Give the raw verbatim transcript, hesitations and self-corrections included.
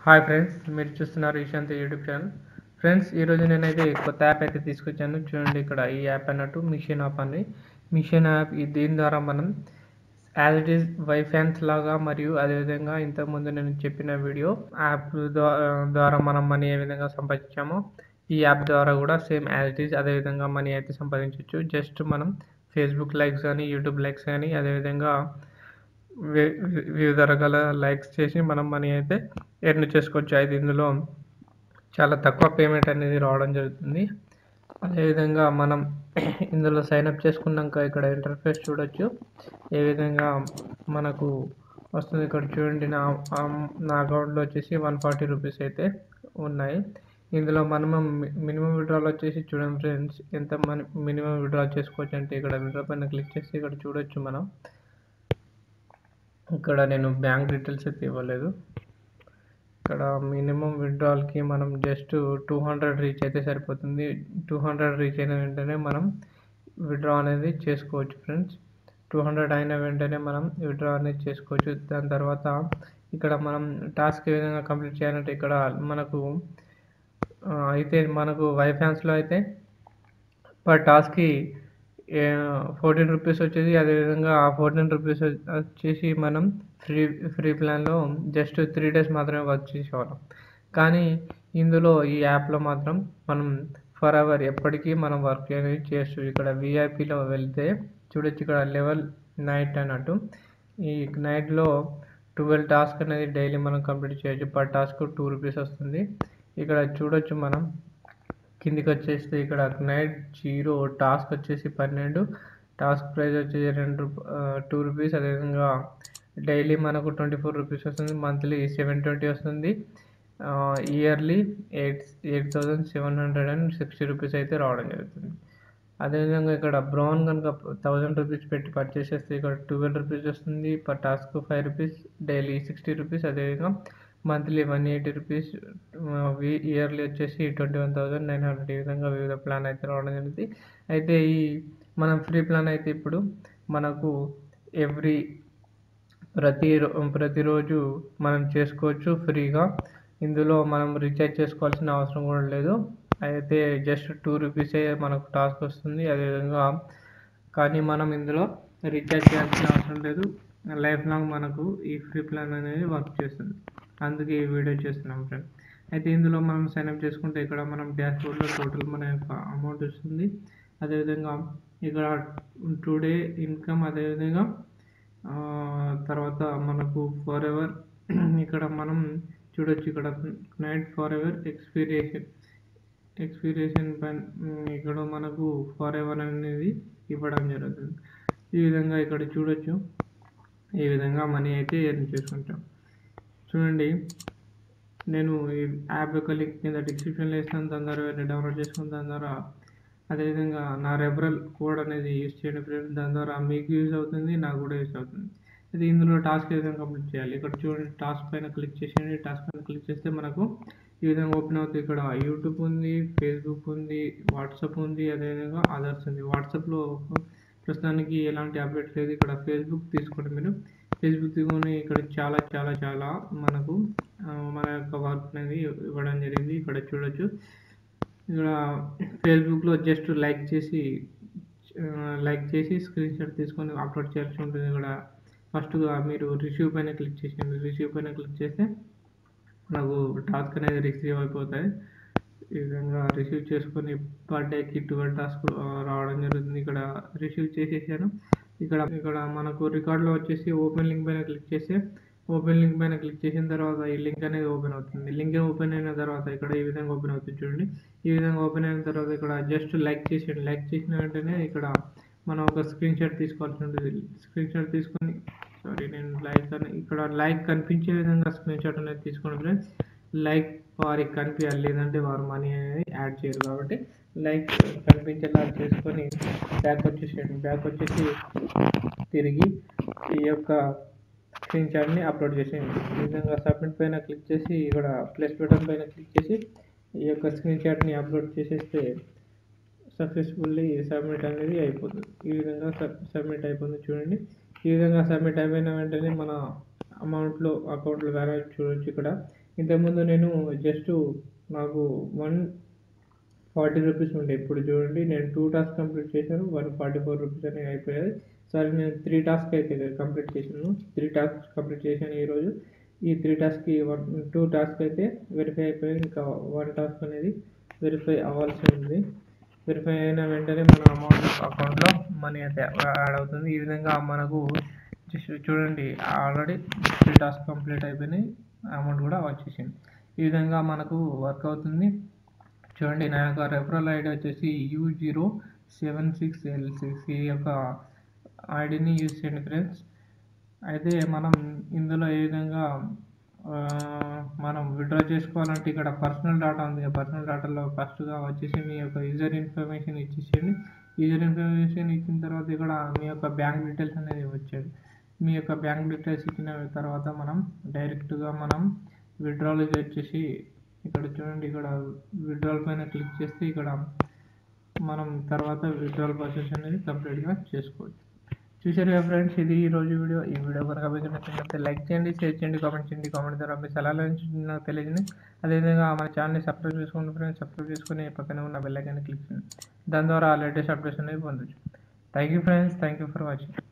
Hi friends, మీరు చూస్తున్నారు Ishant YouTube channel. Friends, ఈరోజు నేనైతే కొత్త యాప్ అయితే తీసుకొచ్చాను. చూడండి, ఇక్కడ ఈ యాప్ అన్నట్టు మిషన్ యాప్ అని. మిషన్ యాప్ ఈ దీని ద్వారా మనం యాజ్ ఇట్ ఈస్ వైఫాన్స్ లాగా మరియు అదేవిధంగా ఇంతకుముందు నేను చెప్పిన వీడియో యాప్ ద్వారా మనం మనీ ఏ విధంగా సంపాదించామో ఈ యాప్ ద్వారా కూడా సేమ్ యాజ్ ఇట్ ఈస్ అదేవిధంగా మనీ అయితే సంపాదించవచ్చు. జస్ట్ మనం ఫేస్బుక్ లైక్స్ కానీ యూట్యూబ్ లైక్స్ కానీ అదేవిధంగా వి- వి- వివిధ రకాల లైక్స్ చేసి మనం మనీ అయితే ఎర్న్ చేసుకోవచ్చు. అయితే ఇందులో చాలా తక్కువ పేమెంట్ అనేది రావడం జరుగుతుంది. అదేవిధంగా మనం ఇందులో సైన్అప్ చేసుకున్నాక ఇక్కడ ఇంటర్ఫేస్ చూడొచ్చు ఏ విధంగా మనకు వస్తుంది. ఇక్కడ చూడండి, నా నా అకౌంట్లో వచ్చేసి వన్ ఫార్టీ రూపీస్ అయితే ఉన్నాయి. ఇందులో మనం మినిమం విడ్రాల్ వచ్చేసి చూడండి ఫ్రెండ్స్, ఎంత మన మినిమం విడ్రా చేసుకోవచ్చు అంటే ఇక్కడ విడ్రా పైన క్లిక్ చేసి ఇక్కడ చూడొచ్చు. మనం ఇక్కడ నేను బ్యాంక్ డీటెయిల్స్ అయితే ఇవ్వలేదు. ఇక్కడ మినిమం విడ్రాల్కి మనం జస్ట్ టూ హండ్రెడ్ రీచ్ అయితే సరిపోతుంది. టూ హండ్రెడ్ రీచ్ అయిన వెంటనే మనం విడ్రా అనేది చేసుకోవచ్చు ఫ్రెండ్స్. టూ హండ్రెడ్ అయిన వెంటనే మనం విడ్రా అనేది చేసుకోవచ్చు. దాని తర్వాత ఇక్కడ మనం టాస్క్ ఏ విధంగా కంప్లీట్ చేయాలంటే ఇక్కడ మనకు ఆ, అయితే మనకు వైఫాన్స్లో అయితే పర్ టాస్క్కి ఫోర్టీన్ రూపీస్ వచ్చేది. అదేవిధంగా ఆ ఫోర్టీన్ రూపీస్ వచ్చేసి మనం ఫ్రీ ఫ్రీ ప్లాన్లో జస్ట్ త్రీ డేస్ మాత్రమే వర్క్ చేసేవాళ్ళం. కానీ ఇందులో ఈ యాప్లో మాత్రం మనం ఫర్ అవర్ ఎప్పటికీ మనం వర్క్ అనేది చేయొచ్చు. ఇక్కడ విఐపిలో వెళ్తే చూడొచ్చు, ఇక్కడ లెవెల్ నైట్ అన్నట్టు ఈ నైట్లో ట్వెల్వ్ టాస్క్ అనేది డైలీ మనం కంప్లీట్ చేయొచ్చు. పర్ టాస్క్ టూ రూపీస్ వస్తుంది. ఇక్కడ చూడొచ్చు మనం కిందికి వచ్చేస్తే ఇక్కడ నైట్ జీరో టాస్క్ వచ్చేసి పన్నెండు, టాస్క్ ప్రైస్ వచ్చేసి రెండు టూ రూపీస్. అదేవిధంగా డైలీ మనకు ట్వంటీ ఫోర్ రూపీస్ వస్తుంది, మంత్లీ సెవెన్ ట్వంటీ వస్తుంది, yearly eight eight thousand seven hundred and sixty rupees అయితే రావడం జరుగుతుంది. అదేవిధంగా ఇక్కడ బ్రౌన్ కనుక థౌజండ్ రూపీస్ పెట్టి పర్చేస్ చేస్తే ఇక్కడ ట్వెల్వ్ రూపీస్ వస్తుంది, per task five rupees, daily sixty rupees, అదేవిధంగా monthly one eighty rupees, yearly వచ్చేసి twenty one thousand nine hundred ఈ విధంగా వివిధ ప్లాన్ అయితే రావడం జరిగింది. అయితే ఈ మనం ఫ్రీ ప్లాన్ అయితే ఇప్పుడు మనకు ఎవ్రీ ప్రతి ప్రతిరోజు మనం చేసుకోవచ్చు ఫ్రీగా. ఇందులో మనం రీఛార్జ్ చేసుకోవాల్సిన అవసరం కూడా లేదు. అయితే జస్ట్ టూ రూపీసే మనకు టాస్క్ వస్తుంది. అదేవిధంగా కానీ మనం ఇందులో రీఛార్జ్ చేయాల్సిన అవసరం లేదు. లైఫ్ లాంగ్ మనకు ఈ ఫ్రీ ప్లాన్ అనేది వర్క్ చేస్తుంది. అందుకే ఈ వీడియో చేస్తున్నాం ఫ్రెండ్. అయితే ఇందులో మనం సైన్అప్ చేసుకుంటే ఇక్కడ మనం డాష్ బోర్డ్లో టోటల్ మన యొక్క అమౌంట్ వస్తుంది. అదేవిధంగా ఇక్కడ టుడే ఇన్కమ్, అదేవిధంగా తర్వాత మనకు ఫర్ ఎవర్ ఇక్కడ మనం చూడొచ్చు, ఇక్కడ night forever expiration expiration పైన ఇక్కడ మనకు ఫర్ ఎవర్ అనేది ఇవ్వడం జరుగుతుంది. ఈ విధంగా ఇక్కడ చూడొచ్చు ఈ విధంగా మనీ అయితే ఎర్న్ చేసుకుంటాం. చూడండి, నేను ఈ యాప్ యొక్క లింక్ కింద డిస్క్రిప్షన్లో ఇస్తాను, దాని ద్వారా వెళ్ళి డౌన్లోడ్ చేసుకుని దాని ద్వారా అదేవిధంగా నా రెఫరల్ కోడ్ అనేది యూజ్ చేయండి ఫ్రెండ్స్. దాని ద్వారా మీకు యూజ్ అవుతుంది, నాకు కూడా యూజ్ అవుతుంది. అయితే ఇందులో టాస్క్ ఏ విధంగా కంప్లీట్ చేయాలి, ఇక్కడ చూడండి టాస్క్ పైన క్లిక్ చేసేయండి. టాస్క్ పైన క్లిక్ చేస్తే మనకు ఈ విధంగా ఓపెన్ అవుతుంది. ఇక్కడ యూట్యూబ్ ఉంది, ఫేస్బుక్ ఉంది, వాట్సాప్ ఉంది, అదేవిధంగా అదర్స్ ఉంది. వాట్సాప్లో ప్రస్తుతానికి ఎలాంటి అప్డేట్ లేదు. ఇక్కడ ఫేస్బుక్ తీసుకోండి మీరు. ఫేస్బుక్ తీసుకొని ఇక్కడ చాలా చాలా చాలా మనకు మన యొక్క వర్క్ అనేది ఇవ్వడం జరిగింది. ఇక్కడ చూడొచ్చు, ఇక్కడ ఫేస్బుక్లో జస్ట్ లైక్ చేసి లైక్ చేసి స్క్రీన్ షాట్ తీసుకొని అప్లోడ్ చేయాల్సి ఉంటుంది. ఇక్కడ ఫస్ట్గా మీరు రిసీవ్ పైన క్లిక్ చేసేయండి. రిసీవ్ పైన క్లిక్ చేస్తే నాకు టాస్క్ అనేది రిసీవ్ అయిపోతాయి. ఈ విధంగా రిసీవ్ చేసుకొని పర్ డేకి ట్వెల్వ్ టాస్క్ రావడం జరుగుతుంది. ఇక్కడ రిసీవ్ చేసేసాను. ఇక్కడ ఇక్కడ మనకు రికార్డులో వచ్చేసి ఓపెన్ లింక్ పైన క్లిక్ చేస్తే ఓపెన్ లింక్ పైన క్లిక్ చేసిన తర్వాత ఈ లింక్ అనేది ఓపెన్ అవుతుంది. లింక్ ఓపెన్ అయిన తర్వాత ఇక్కడ ఈ విధంగా ఓపెన్ అవుతుంది. చూడండి, ఈ విధంగా ఓపెన్ అయిన తర్వాత ఇక్కడ జస్ట్ లైక్ చేసేయండి. లైక్ చేసిన వెంటనే ఇక్కడ మనం ఒక స్క్రీన్ షాట్ తీసుకోవాల్సి ఉంటుంది. స్క్రీన్ షాట్ తీసుకొని సారీ నేను లైక్ అని ఇక్కడ లైక్ కనిపించే విధంగా స్క్రీన్ షాట్ అనేది తీసుకోండి ఫ్రెండ్స్. లైక్ వారికి కనిపించాలి, లేదంటే వారు మనీ అనేది యాడ్ చేయరు. కాబట్టి లైక్ కనిపించేలా చేసుకొని బ్యాక్ వచ్చేసేయండి. బ్యాక్ వచ్చేసి తిరిగి ఈ యొక్క స్క్రీన్ షాట్ని అప్లోడ్ చేసేయండి. ఈ విధంగా సబ్మిట్ పైన క్లిక్ చేసి ఇక్కడ ప్లస్ బటన్ పైన క్లిక్ చేసి ఈ యొక్క స్క్రీన్ షాట్ని అప్లోడ్ చేసేస్తే సక్సెస్ఫుల్లీ సబ్మిట్ అనేది అయిపోతుంది. ఈ విధంగా సబ్మిట్ అయిపోతుంది. చూడండి, ఈ విధంగా సబ్మిట్ అయిపోయిన వెంటనే మన అమౌంట్లో అకౌంట్లో బ్యాలెన్స్ చూడొచ్చు ఇక్కడ. ఇంతకుముందు నేను జస్ట్ నాకు వన్ ఫార్టీ రూపీస్ ఉండే, ఇప్పుడు చూడండి నేను టూ టాస్క్ కంప్లీట్ చేశాను, వన్ ఫార్టీ ఫోర్ రూపీస్ అనేవి అయిపోయాయి. సరే నేను త్రీ టాస్క్ అయితే కంప్లీట్ చేశాను, త్రీ టాస్క్ కంప్లీట్ చేశాను ఈరోజు. ఈ త్రీ టాస్క్కి వన్ టూ టాస్క్ అయితే వెరిఫై అయిపోయాయి, ఇంకా వన్ టాస్క్ అనేది వెరిఫై అవ్వాల్సి ఉంది. వెరిఫై అయిన వెంటనే మన అమౌంట్ అకౌంట్లో మనీ అయితే యాడ్ అవుతుంది. ఈ విధంగా మనకు జస్ట్ చూడండి ఆల్రెడీ త్రీ టాస్క్ కంప్లీట్ అయిపోయినాయి, అమౌంట్ కూడా వచ్చేసింది. ఈ విధంగా మనకు వర్క్ అవుతుంది. చూడండి నా యొక్క రెఫరల్ ఐడి వచ్చేసి U zero seven six L six, ఈ యొక్క ఐడిని యూజ్ చేయండి ఫ్రెండ్స్. అయితే మనం ఇందులో ఏ విధంగా మనం విత్డ్రా చేసుకోవాలంటే ఇక్కడ పర్సనల్ డేటా ఉంది. పర్సనల్ డేటాలో ఫస్ట్గా వచ్చేసి మీ యొక్క యూజర్ ఇన్ఫర్మేషన్ ఇచ్చేసేయండి. యూజర్ ఇన్ఫర్మేషన్ ఇచ్చిన తర్వాత ఇక్కడ మీ యొక్క బ్యాంక్ డీటెయిల్స్ అనేది వచ్చాయి. మీ యొక్క బ్యాంక్ డీటెయిల్స్ ఇచ్చిన తర్వాత మనం డైరెక్ట్గా మనం విత్డ్రాల్ వచ్చేసి ఇక్కడ చూడండి, ఇక్కడ విత్డ్రాల్ పైన క్లిక్ చేస్తే ఇక్కడ మనం తర్వాత విత్డ్రాల్ ప్రాసెస్ అనేది కంప్లీట్గా చేసుకోవచ్చు. చూసారు కదా ఫ్రెండ్స్, ఇది ఈరోజు వీడియో. ఈ వీడియో కనుక మీకు నచ్చినట్లయితే లైక్ చేయండి, షేర్ చేయండి, కామెంట్ చేయండి. కామెంట్ ద్వారా మీ సలహాలు నాకు తెలియజేయండి. అదేవిధంగా మన ఛానల్ని సబ్స్క్రైబ్ చేసుకోండి ఫ్రెండ్స్. సబ్స్క్రైబ్ చేసుకుని పక్కనే ఉన్న బెల్ ఐకాన్ని క్లిక్ చేయండి. దాని ద్వారా లేటెస్ట్ అప్డేట్స్ అనేవి పొందొచ్చు. Thank you friends, thank you for watching.